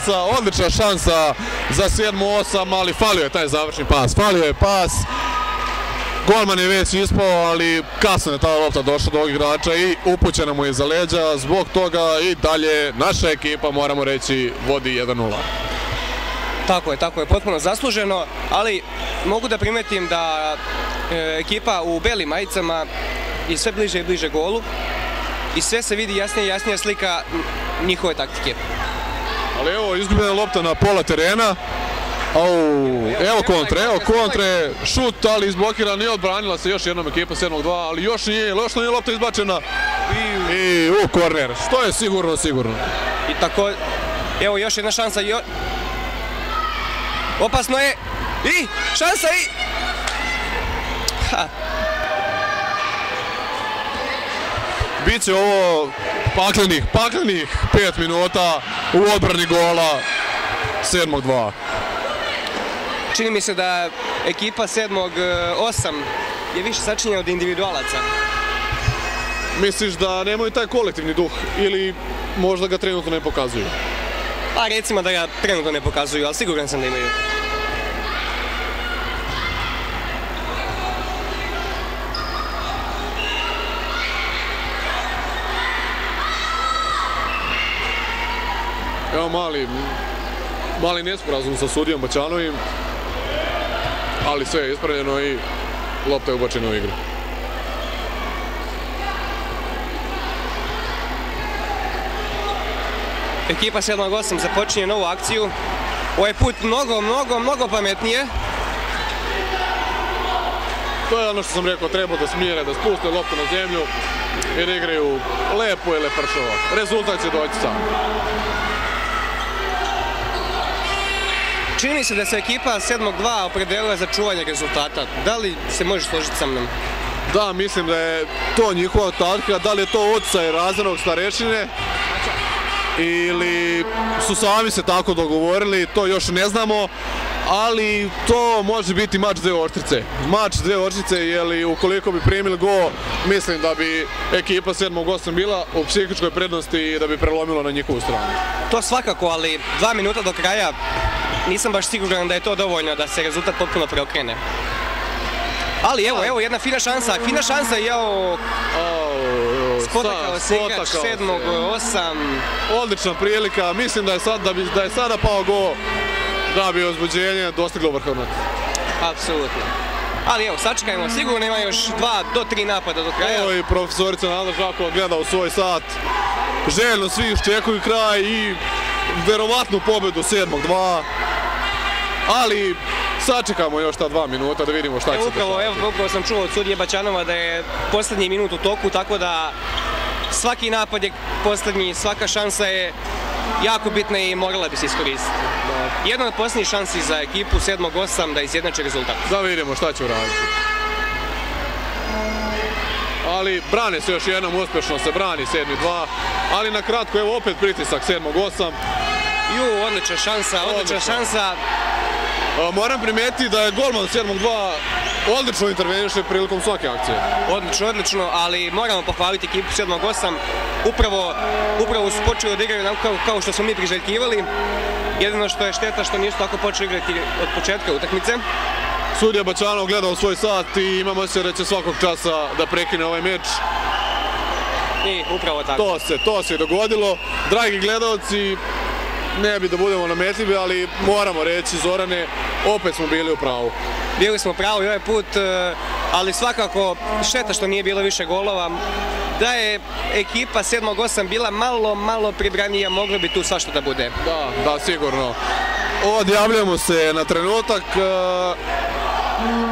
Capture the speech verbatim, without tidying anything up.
šansa, odlična šansa za sedam osam, ali falio je taj završni pas, falio je pas. Golman je već ispao, ali kasno je ta lopta došla do ovog igrača i upućena mu je za leđa. Zbog toga i dalje naša ekipa, moramo reći, vodi jedan nula. Tako je, tako je, potpuno zasluženo, ali mogu da primetim da e, ekipa u belim majicama je sve bliže i bliže golu i sve se vidi jasnije i jasnija slika njihove taktike. Ali evo, izgubljena lopta na pola terena. Au, evo kontre, evo kontre, šut, ali izblokiran i odbranila se još jednom ekipa sedam dva, ali još nije, još nije lopta izbačena i u korner, što je sigurno, sigurno. I tako, evo još jedna šansa, jo... opasno je, i šansa i... Ha. Biće ovo paklenih, paklenih pet minuta u odbrani gola sedam dva. Čini mi se da ekipa sedam osam je više sačinjena od individualaca. Misliš da nemaju taj kolektivni duh ili možda ga trenutno ne pokazuju? Pa recimo da ga trenutno ne pokazuju, ali siguran sam da imaju. Evo mali, mali nesporazum sa sudijom Baćanovim, ali sve je ispravljeno i lopta je ubačena u igru. Ekipa sedam osam započinje novu akciju. Ovaj put mnogo, mnogo, mnogo pametnije. To je ono što sam rekao, treba da smire, da spuste loptu na zemlju i da igraju lepo i lepršavo. Rezultat će doći sam. Čini se da se ekipa sedam dva opredelila za čuvanje rezultata. Da li se možeš složiti sa mnom? Da, mislim da je to njihova taktika, da li je to uticaj razrednog starešine ili su sami se tako dogovorili, to još ne znamo, ali to može biti mač dve oštrice. Mač dve oštrice, jer ukoliko bi primili gol, mislim da bi ekipa sedam osam bila u psihičkoj prednosti i da bi prelomilo na njihovu stranu. To svakako, ali dva minuta do kraja nisam baš siguran da je to dovoljno da se rezultat potpuno preokrene. Ali evo, evo jedna fina šansa, fina šansa i evo... Spotakao se igrač sedam osam. Odlična prilika, mislim da je, sad, da, bi, da je sada pao gol da bi uzbuđenje dostiglo vrhunac. Apsolutno. Ali evo, sačekajmo, sigurno ima još dva do tri napada do kraja. Evo i profesorica Nada Žakova gleda u svoj sat. Željno svi iščekuju kraj i verovatnu pobedu sedam dva. Ali sačekamo još ta dva minuta da vidimo šta će se dešavati. Evo, upravo sam čuo od sudije Baćanova da je posljednji minut u toku, tako da svaki napad je posljednji, svaka šansa je jako bitna i morala bi se iskoristiti. Jedna od posljednjih šansi za ekipu sedam osam da izjednače rezultat. Da vidimo šta će uraditi. Ali brane se još jednom, uspješno se brani sedam dva, ali na kratko evo opet pritisak sedam osam. Ju, odlična šansa, odlična šansa. Moram primetiti da je golman sedam dva odlično interveniše prilikom svake akcije. Odlično, odlično, ali moramo pohvaliti ekipu sedam osam. Upravo, upravo su počeli da igraju kao, kao što smo mi priželjkivali. Jedino što je šteta što nisu tako počeli igrati od početka utakmice. Sudija Baćanov gleda u svoj sat i imamo se da će svakog časa da prekine ovaj meč. I upravo tako. To se, to se je dogodilo. Dragi gledalci, ne bi da budemo nametljivi, ali moramo reći, Zorane, opet smo bili u pravu. Bili smo u pravu i ovaj put, ali svakako šteta što nije bilo više golova. Da je ekipa sedam osam bila malo, malo pribranija, moglo bi tu svašta da bude. Da, da, sigurno. Odjavljamo se na trenutak.